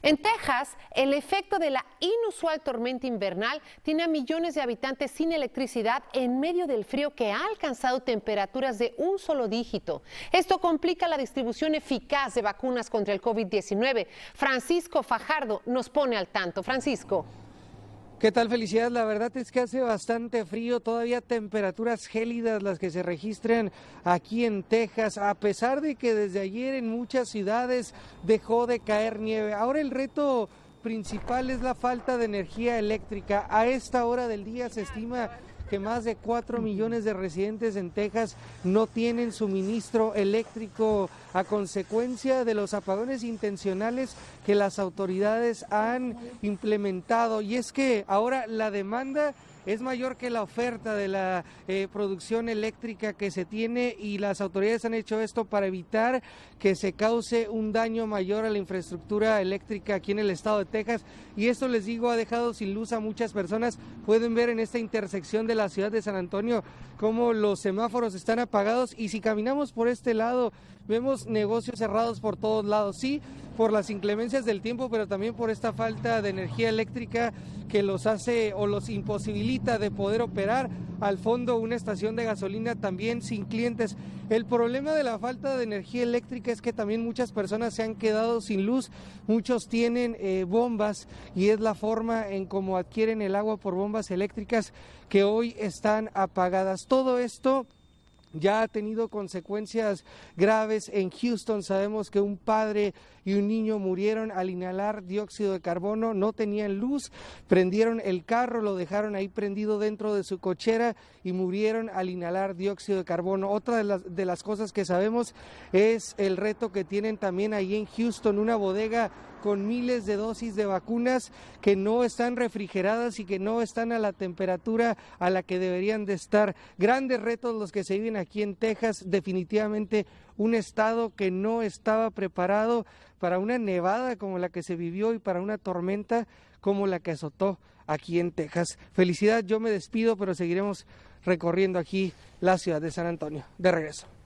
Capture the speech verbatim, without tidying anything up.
En Texas, el efecto de la inusual tormenta invernal tiene a millones de habitantes sin electricidad en medio del frío que ha alcanzado temperaturas de un solo dígito. Esto complica la distribución eficaz de vacunas contra el COVID diecinueve. Francisco Fajardo nos pone al tanto. Francisco. ¿Qué tal, Felicidad? La verdad es que hace bastante frío, todavía temperaturas gélidas las que se registran aquí en Texas, a pesar de que desde ayer en muchas ciudades dejó de caer nieve. Ahora el reto principal es la falta de energía eléctrica. A esta hora del día se estima que más de cuatro millones de residentes en Texas no tienen suministro eléctrico a consecuencia de los apagones intencionales que las autoridades han implementado. Y es que ahora la demanda es mayor que la oferta de la eh, producción eléctrica que se tiene, y las autoridades han hecho esto para evitar que se cause un daño mayor a la infraestructura eléctrica aquí en el estado de Texas. Y esto, les digo, ha dejado sin luz a muchas personas. Pueden ver en esta intersección de la ciudad de San Antonio cómo los semáforos están apagados, y si caminamos por este lado vemos negocios cerrados por todos lados. Sí, por las inclemencias del tiempo, pero también por esta falta de energía eléctrica que los hace o los imposibilita de poder operar. Al fondo, una estación de gasolina también sin clientes. El problema de la falta de energía eléctrica es que también muchas personas se han quedado sin luz. Muchos tienen eh, bombas, y es la forma en cómo adquieren el agua, por bombas eléctricas que hoy están apagadas. Todo esto ya ha tenido consecuencias graves en Houston. Sabemos que un padre y un niño murieron al inhalar dióxido de carbono. No tenían luz, prendieron el carro, lo dejaron ahí prendido dentro de su cochera y murieron al inhalar dióxido de carbono. Otra de las, de las cosas que sabemos es el reto que tienen también ahí en Houston, una bodega con miles de dosis de vacunas que no están refrigeradas y que no están a la temperatura a la que deberían de estar. Grandes retos los que se viven aquí en Texas. Definitivamente un estado que no estaba preparado para una nevada como la que se vivió y para una tormenta como la que azotó aquí en Texas. Felicidad, yo me despido, pero seguiremos recorriendo aquí la ciudad de San Antonio. De regreso.